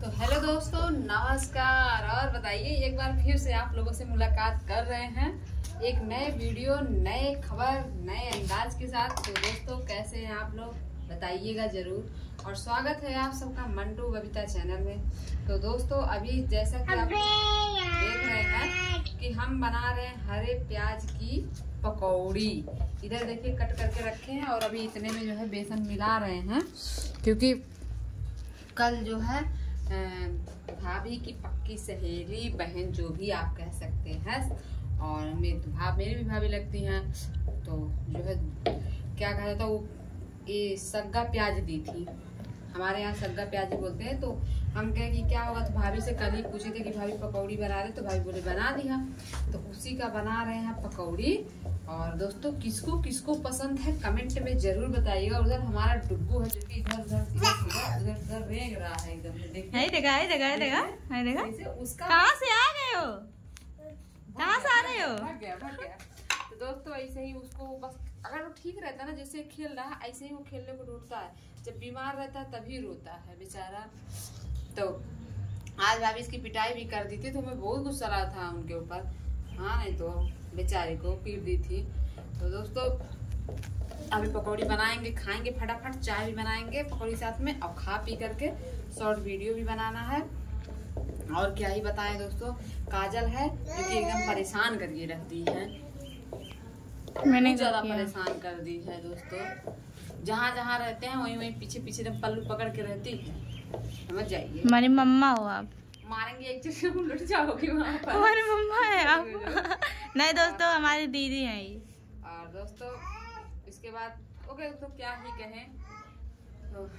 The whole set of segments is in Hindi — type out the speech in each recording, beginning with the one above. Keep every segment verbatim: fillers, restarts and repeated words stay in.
तो हेलो दोस्तों, नमस्कार। और बताइए, एक बार फिर से आप लोगों से मुलाकात कर रहे हैं एक नए वीडियो, नए खबर, नए अंदाज के साथ। तो दोस्तों, कैसे हैं आप लोग बताइएगा जरूर। और स्वागत है आप सबका मंटू बबीता चैनल में। तो दोस्तों, अभी जैसा कि आप देख रहे हैं कि हम बना रहे हैं हरे प्याज की पकौड़ी। इधर देखिए कट करके रखे हैं और अभी इतने में जो है बेसन मिला रहे हैं, क्योंकि कल जो है भाभी की पक्की सहेली बहन जो भी आप कह सकते हैं, और मेरी भाभी मेरी भी भाभी लगती हैं, तो जो है क्या कहा जाता वो ये सग्गा प्याज दी थी। हमारे यहाँ सग्गा प्याज ही बोलते हैं। तो हम कहे कि क्या होगा, तो भाभी से कल ही पूछे थे कि भाभी पकौड़ी बना रहे, तो भाभी बोले बना दिया। तो उसी का बना रहे हैं पकौड़ी। और दोस्तों, किसको किसको पसंद है कमेंट में जरूर बताइएगा। उधर हमारा डुग्गू है जो कि इधर उधर उधर उधर रेंग रहा है एकदम। देखिए देखा देखा देखा देखा उसका कहाँ से आ गए हो, कहाँ से आ रहे हो? भाग गया भाग गया। तो दोस्तों, ऐसे ही उसको बस अगर वो ठीक रहता है ना, जैसे खेल रहा है ऐसे ही वो खेलने को ढूंढता है। जब बीमार रहता है तभी रोता है बेचारा। तो आज भाभी इसकी पिटाई भी कर दी थी, तो मैं बहुत गुस्सा रहा था उनके ऊपर। हाँ, नहीं तो बेचारे को पीट दी थी। तो दोस्तों, अभी पकौड़ी बनाएंगे, खाएंगे फटाफट, चाय भी बनाएंगे पकौड़ी साथ में, और खा पी करके शॉर्ट वीडियो भी बनाना है। और क्या ही बताएं दोस्तों, काजल है जो कि एकदम परेशान करके रख दी है, मैंने ज्यादा परेशान कर दी है दोस्तों। जहाँ जहाँ रहते हैं वहीं वहीं पीछे पीछे एकदम पल्लू पकड़ के रहती है, समझ जाइए। हमारी मम्मा हो आप, मारेंगे एक चीज लुट जाओगी वहाँ पर। हमारी मम्मा है आप। नहीं दोस्तों, हमारी दीदी है ये। और दोस्तों, इसके बाद ओके तो क्या ही कहें। तो,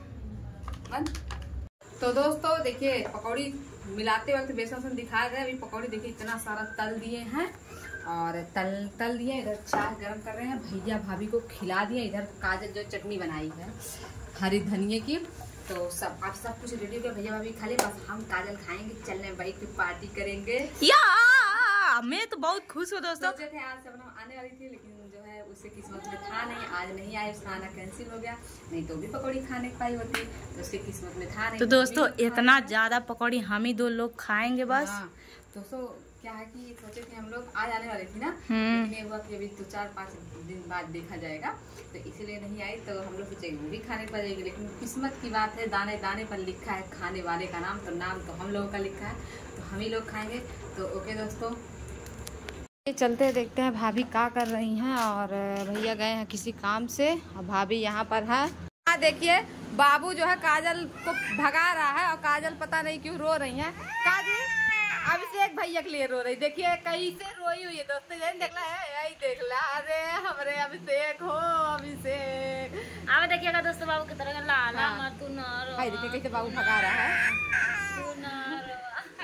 तो दोस्तों देखिए, पकौड़ी मिलाते वक्त बेसन से दिखाया गया। अभी पकौड़ी देखिए इतना सारा तल दिए हैं, और तल तल दिए। इधर चाय गरम कर रहे हैं, भैया भाभी को खिला दिया। इधर काजल जो चटनी बनाई है हरी धनिया की, तो सब आप सब कुछ रेडी हो। भैया भाभी खा ले, बस हम काजल खाएंगे, चलने बाइक पे पार्टी करेंगे। या मैं तो बहुत खुश हूँ दोस्तों। सोचे थे आज सब आने वाली थी, लेकिन जो है उससे किस्मत में था नहीं, आज नहीं आए, उसका आना कैंसिल हो गया। नहीं तो भी पकौड़ी खाने पाई होती, तो उसके किस्मत में था नहीं। तो दोस्तों, इतना ज्यादा पकौड़ी हम ही दो लोग खाएंगे बस। हाँ, दोस्तों क्या है कि सोचे थे हम लोग आज आने वाले थी ना, लेकिन ये हुआ कि अभी तो चार पाँच दिन बाद देखा जाएगा, तो इसीलिए नहीं आई। तो हम लोग सोचे वो भी खाने पड़ेगी, लेकिन किस्मत की बात है, दाने दाने पर लिखा है खाने वाले का नाम, तो नाम तो हम लोगों का लिखा है, तो हम ही लोग खाएंगे। तो ओके दोस्तों, चलते देखते हैं भाभी क्या कर रही हैं। और भैया गए हैं किसी काम से, और भाभी यहाँ पर है। हाँ देखिए, बाबू जो है काजल को भगा रहा है, और काजल पता नहीं क्यों रो रही है। काजल अभिषेक भैया के लिए रो रही, देखिए कैसे रोई हुई है दोस्तों। देख ला है, यही देख ला। अरे हमारे अभिषेक हो, अभिषेक अब देखिएगा दोस्तों, बाबू की तरह लाला हाँ। तू न रो। भाई देखिए कैसे बाबू भगा रहा है। तू न रो।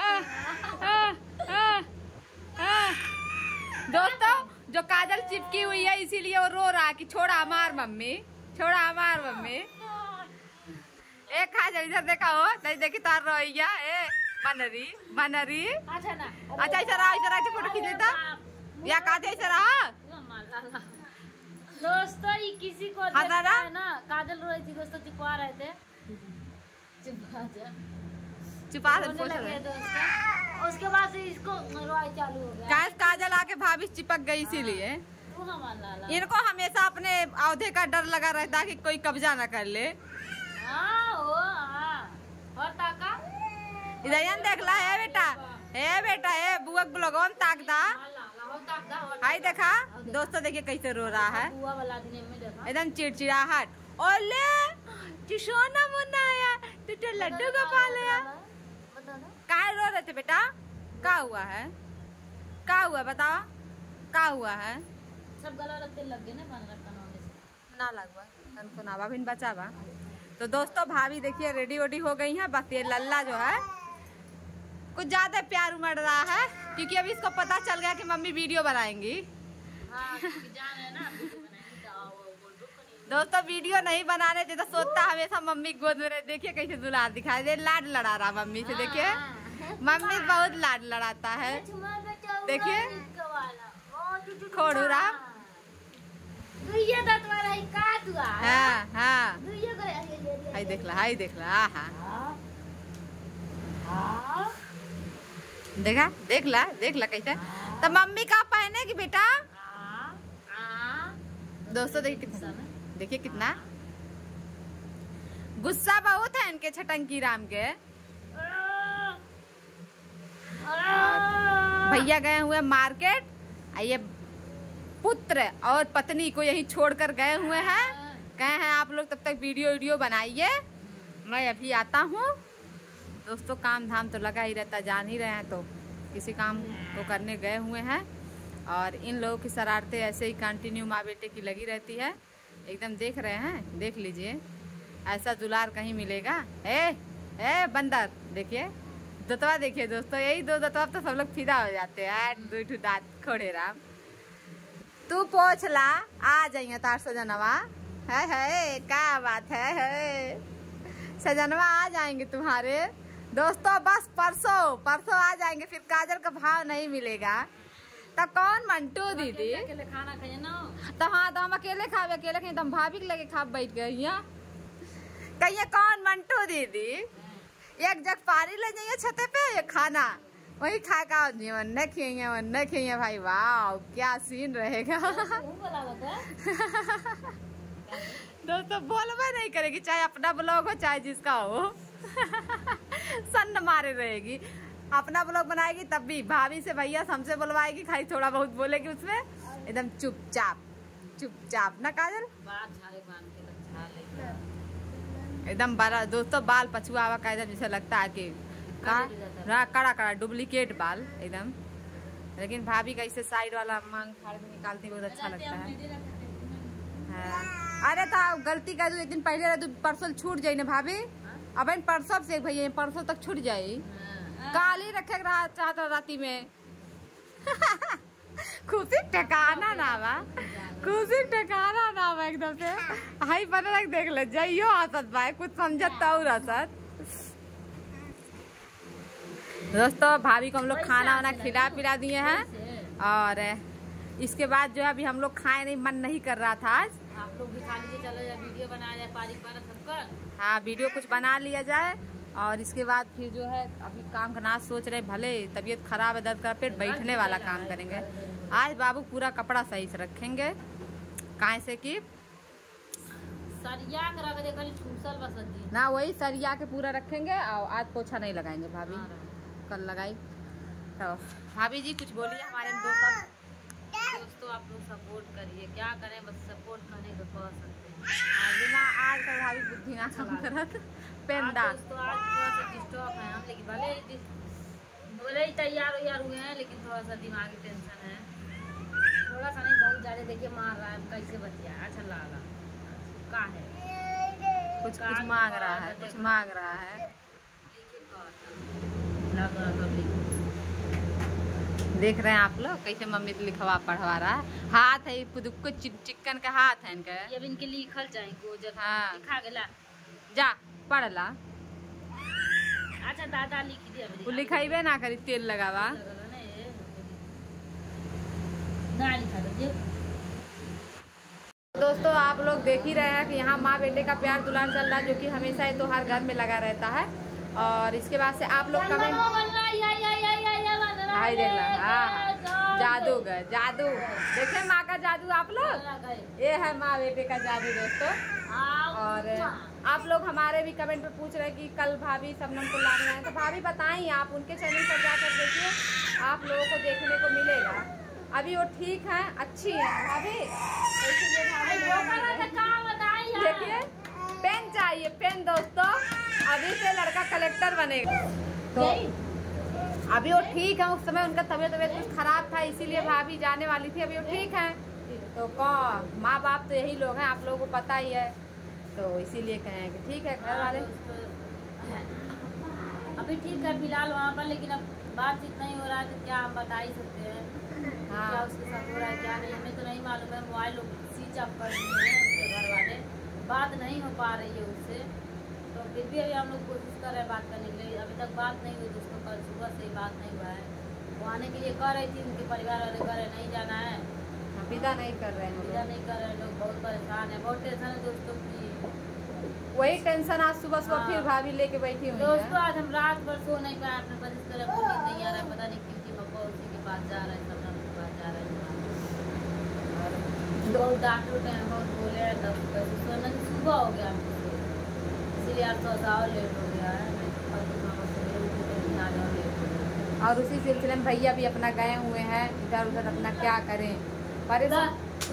दोस्तों, जो काजल चिपकी हुई है इसीलिए वो रो रहा है कि छोड़ा हमार मम्मी, छोड़ा हमार मम्मी। एक काजल इधर देखा हो, नहीं देखी तार रोइया। ए मनरी मनरी, अच्छा ना, अच्छा इधर आ, इधर आके फोटो खींच लेता या काजल इधर आ। दोस्तों, ये किसी को हाँ, देखता है ना, काजल रो रही थी दोस्तों, चुपा रहे थे। चुपा जा, छुपा दे दोस्तों। उसके बाद से इसको रोई चालू हो गया। काजल आके भाभी चिपक गई, इसीलिए इनको हमेशा अपने औधे का डर लगा रहता है कि कोई कब्जा न कर ले। हाँ, हो, हाँ। और ताका इधर देख ला है बेटा, है बेटा, है बुआ ब्लॉगन ताक दा। हाय देखा दोस्तों, देखिए कैसे रो रहा है, एकदम चिड़चिड़ाहट। और ले सोना मुन्ना आया, तू तो लड्डू गोपाल है। काहे रो रहे थे बेटा, क्या हुआ है, क्या हुआ बताओ, क्या हुआ है? सब गला लगते लग गए ना, ना लगवा तनको ना भाभी बचावा। तो दोस्तों, भाभी देखिए रेडी वेडी हो गई है। बस ये लल्ला जो है कुछ ज्यादा प्यार उमड़ रहा है, क्योंकि अभी इसको पता चल गया कि मम्मी वीडियो बनाएंगी। हाँ, जान है ना, दोस्तों वीडियो नहीं बनाने देता, सोचता हमेशा मम्मी गोद में रहे। देखिए कैसे दुलार दिखाई दे, लाड लड़ा रहा मम्मी से। देखिए मम्मी बहुत लाड लड़ाता है, देखिए खोड़ूरा। हाँ हाँ, हाय देख ला, हाय देख ला। हाँ, देखा, देख ला देख ला कैसे। तो मम्मी का पहनेगी बेटा। दोस्तों देखिए कितना, देखिए कितना गुस्सा बहुत है इनके छटंकी राम के। भैया गए हुए मार्केट, ये पुत्र और पत्नी को यही छोड़कर गए हुए हैं। कहे हैं आप लोग तब तक वीडियो वीडियो बनाइए, मैं अभी आता हूँ। दोस्तों काम धाम तो लगा ही रहता, जान ही रहे हैं, तो किसी काम को करने गए हुए हैं। और इन लोगों की शरारतें ऐसे ही कंटिन्यू माँ बेटे की लगी रहती है। एकदम देख रहे हैं, देख लीजिए, ऐसा दुलार कहीं मिलेगा। ए ए बंदर, देखिए दतवा, देखिए दोस्तों, यही दो दतवा तो सब लोग फिदा हो जाते हैं। दो दांत खोड़े राम, तू पोछ ला, आ जाइए तार सजनवा है है, क्या बात है, है सजनवा आ जाएंगे तुम्हारे। दोस्तों बस परसों परसों आ जाएंगे, फिर काजल का भाव नहीं मिलेगा। तो कौन मंटू दीदी अकेले खाना खाइए ना। तो हाँ, तो हम अकेले खावे, अकेले खाए तो हम भाभी के लगे खा बैठ गए यहाँ। कहिए कौन मंटू दीदी, एक जग पारी ले जाइए छते पे, ये खाना वही खा का न खिए न खिए भाई। वाह क्या सीन रहेगा। दोस्तों बोलबे नहीं करेगी, चाहे अपना ब्लॉग हो चाहे जिसका हो। सन्न मारे रहेगी, अपना ब्लॉग बनाएगी तब भी भाभी से भैया हमसे बुलवाएगी, खाली थोड़ा बहुत बोलेगी उसमें, एकदम चुपचाप चुपचाप ना काजल। एकदम बड़ा दोस्तों, बाल पछुआ हुआ का एकदम जैसे लगता है कि कड़ा कड़ा डुप्लीकेट बाल एकदम। लेकिन भाभी का इसे साइड वाला मांग फाड़ के निकालती बहुत अच्छा लगता है। हाँ। अरे था गलती का, एक दिन पहले तो परसों छूट जाये ना भाभी, अब इन परसों से भैया परसों तक छूट जाये। काली रखे रहा चाहता राती में। खुशी ठिकाना ना बा, खुशी ठिकाना ना बा एकदम से। हाई बने देख ले जाइयो हसत भाई, कुछ समझता और हसत। दोस्तों भाभी को हम लोग खाना वाना खिला पिला दिए हैं, और इसके बाद जो है अभी हम लोग खाए नहीं, मन नहीं कर रहा था आज। आप लोग भी खा लीजिए, चलो या वीडियो बनाया जाए पारी पर सबका। हाँ वीडियो कुछ बना लिया जाए, और इसके बाद फिर जो है अभी काम करना सोच रहे, भले तबीयत खराब है, दर्द का पेट, बैठने वाला काम करेंगे आज। बाबू पूरा कपड़ा सही से रखेंगे, काहे से कि सरिया करा के देखा ठूसल बस ना, वही सरिया के पूरा रखेंगे। और आज पोछा नहीं लगाएंगे भाभी, कल लगाई। तो भाभी जी कुछ बोलिए हमारे दोस्तों। दोस्तों आप लोग सपोर्ट करिए, क्या करें, बस सपोर्ट करने को कह सकते हैं। बिना आज कल भाभी बुद्धि ना काम करत पेंदा। दोस्तों आज थोड़ा सा डिस्टर्ब है हम, लेकिन भले ही भले ही तैयार वैयार हुए हैं, लेकिन थोड़ा सा दिमागी टेंशन है, थोड़ा सा नहीं बहुत ज्यादा। देखिए मार रहा है, कैसे बतिया अच्छा लगा का है, कुछ कुछ मांग रहा है, कुछ मांग रहा है। देख रहे हैं आप लोग कैसे मम्मी तो लिखवा पढ़वा रहा है। हाथ है कुछ चिकन का हाथ है इनका, अब इनके लिखल जाए। हाँ लिखा गया, जा पढ़ ला। अच्छा दादा लिख दिया, वो लिखाइबे ना करी, तेल लगावा ना लिखा दे। दोस्तों आप लोग देख ही रहे हैं कि यहाँ माँ बेटे का प्यार दुलार चल रहा है, जो कि हमेशा ही तो हर घर में लगा रहता है। और इसके बाद से आप लोग कमेंट हाय देख ला, हाँ जादूगर जादू देखे माँ का जादू आप लोग, ये है माँ बेटे का जादू दोस्तों। और आप लोग हमारे भी कमेंट पे पूछ रहे हैं कि कल भाभी शबनम को लाने आए, तो भाभी बताएं, आप उनके चैनल पर जाकर देखिए, आप लोगों को देखने को मिलेगा। अभी वो ठीक है, अच्छी है भाभी। देखिए पेन चाहिए, पेन दोस्तों, अभी से लड़का कलेक्टर बनेगा। तो अभी वो ठीक है, उस समय उनका तबीयत तबीयत कुछ खराब था, इसीलिए भाभी जाने वाली थी। अभी वो ठीक है, तो कौन माँ बाप तो यही लोग हैं, आप लोगों को पता ही है, तो इसीलिए कहें कि ठीक है घर वाले। अभी ठीक है फिलहाल वहाँ पर, लेकिन अब बातचीत नहीं हो रहा है, तो क्या हम बता ही सकते हैं। हाँ। क्या उसके साथ हो रहा है क्या नहीं, हमें तो नहीं मालूम है। मोबाइल स्विच ऑफ कर दिए हैं उसके घर वाले, बात नहीं हो पा रही है उससे। तो फिर भी अभी हम लोग कोशिश कर रहे हैं बात करने के लिए, अभी तक बात नहीं हुई दोस्तों। कल सुबह से ही बात नहीं हुआ है, वो आने के लिए कह रही थी, उनके परिवार वाले कह रहे नहीं जाना है, विदा नहीं कर रहे हैं, विदा नहीं कर रहे हैं। लोग बहुत परेशान है, बहुत टेंशन है दोस्तों की। वही टेंशन आज सुबह सुबह फिर भाभी लेके बैठी हुई दोस्तों है। आज हम रात भर सो नहीं पाए, अपने पति से तरफ नहीं आ रहा है, पता नहीं क्यों कि पापा उसी के पास जा रहा है, सब के पास जा रहा है। और बहुत डॉक्टर उठे हैं, बहुत बोले हैं, तब कैसे सोना सुबह हो गया हमको, इसीलिए आज थोड़ा सा लेट हो गया है। और उसी सिलसिले में भैया भी अपना गए हुए हैं इधर उधर, अपना क्या करें परेशान।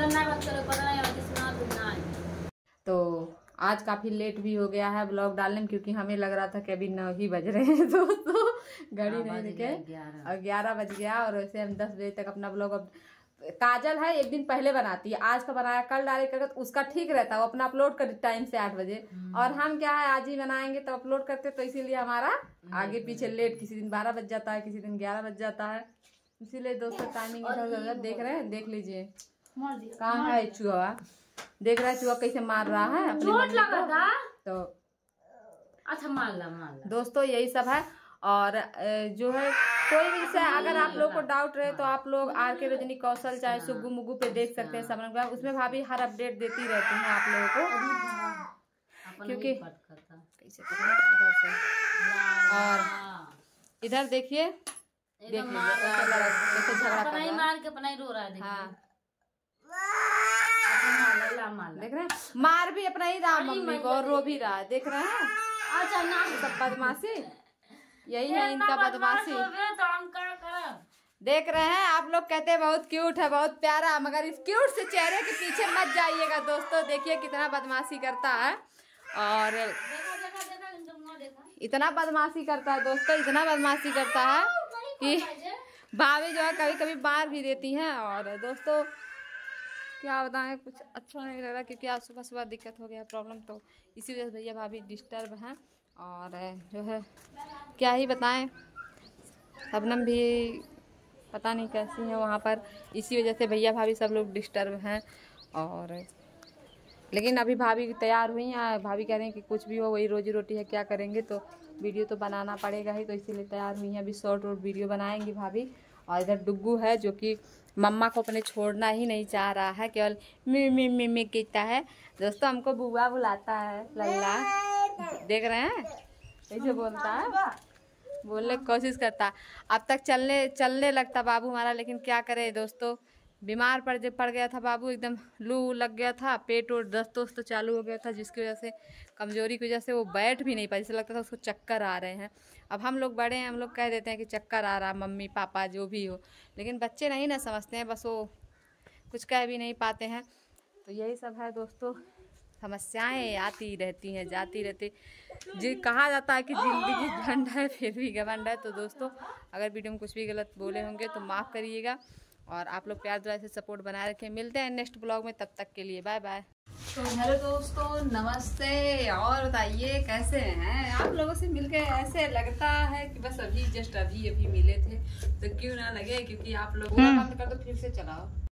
तो आज काफी लेट भी हो गया है ब्लॉग डालने में, क्योंकि हमें लग रहा था कि अभी नौ ही बज रहे हैं दोस्तों, घड़ी नहीं देखे और ग्यारह बज गया। और वैसे हम दस बजे तक अपना ब्लॉग, अब काजल है एक दिन पहले बनाती है, आज का बनाया कल डाले कर तो उसका ठीक रहता है, वो अपना अपलोड कर टाइम से आठ बजे। और हम क्या है आज ही बनाएंगे तो अपलोड करते, तो इसीलिए हमारा आगे पीछे लेट, किसी दिन बारह बज जाता है, किसी दिन ग्यारह बज जाता है, इसीलिए दोस्तों टाइमिंग इधर उधर देख रहे हैं। देख लीजिए कहाँ है चूहा, देख रहा है चूहा कैसे मार रहा है अपनी मम्मी को। तो अच्छा मार ला मार ला दोस्तों यही सब है। और जो है कोई भी से अगर आप लोग को डाउट रहे तो आप लोग आर के रजनी कौशल चाहे सुग्गू मुग्गू पे देख सकते हैं सब, उसमें भाभी हर अपडेट देती रहती हैं आप लोगों को, क्योंकि कैसे इधर से। और इधर देखिए, देख लीजिए झगड़ा कर रहा है, मार के अपना ही रो रहा है। हाँ देख रहे हैं, मार भी अपना ही रहा मम्मी को और रो भी रहा, देख रहे हैं। अच्छा ना सब बदमाशी यही है इनका, बदमाशी देख रहे हैं आप लोग। कहते हैं बहुत क्यूट है, बहुत प्यारा, मगर इस क्यूट से चेहरे के पीछे मत जाइएगा दोस्तों, देखिए कितना बदमाशी करता है। और इतना बदमाशी करता है दोस्तों, इतना बदमाशी करता है कि भाभी जो है कभी कभी मार भी देती हैं। और दोस्तों क्या बताएं, कुछ अच्छा नहीं लग रहा, क्योंकि आज सुबह सुबह दिक्कत हो गया प्रॉब्लम, तो इसी वजह से भैया भाभी डिस्टर्ब हैं। और जो है क्या ही बताएं, शबनम भी पता नहीं कैसी है वहाँ पर, इसी वजह से भैया भाभी सब लोग डिस्टर्ब हैं। और लेकिन अभी भाभी तैयार हुई हैं, भाभी कह रहे हैं कि कुछ भी हो वही रोजी रोटी है, क्या करेंगे, तो वीडियो तो बनाना पड़ेगा ही, तो इसीलिए तैयार हुई हैं। अभी शॉर्ट और वीडियो बनाएंगी भाभी। और इधर डुग्गू है जो कि मम्मा को अपने छोड़ना ही नहीं चाह रहा है, केवल मी मी मी मी कहता है दोस्तों, हमको बुआ बुलाता है लल्ला, देख रहे हैं कैसे बोलता है, बोलने की कोशिश करता। अब तक चलने चलने लगता बाबू हमारा, लेकिन क्या करे दोस्तों, बीमार पड़ पड़ गया था बाबू, एकदम लू लग गया था, पेट और दस्त दोस्त तो चालू हो गया था, जिसकी वजह से कमजोरी की वजह से वो बैठ भी नहीं पाई, जैसे लगता था उसको चक्कर आ रहे हैं। अब हम लोग बड़े हैं, हम लोग कह देते हैं कि चक्कर आ रहा, मम्मी पापा जो भी हो, लेकिन बच्चे नहीं ना समझते हैं, बस वो कुछ कह भी नहीं पाते हैं। तो यही सब है दोस्तों, समस्याएं आती रहती हैं जाती रहती, जी कहा जाता है कि जिंदगी झंड है फिर भी घमंड है। तो दोस्तों अगर वीडियो में कुछ भी गलत बोले होंगे तो माफ़ करिएगा, और आप लोग प्यार दुआ से सपोर्ट बनाए रखें। मिलते हैं नेक्स्ट ब्लॉग में, तब तक के लिए बाय बाय। तो हेलो दोस्तों, नमस्ते। और बताइए कैसे हैं आप? लोगों से मिलके ऐसे लगता है कि बस अभी जस्ट अभी अभी मिले थे, तो क्यों ना लगे, क्योंकि आप लोग बंद कर दो फिर से चलाओ।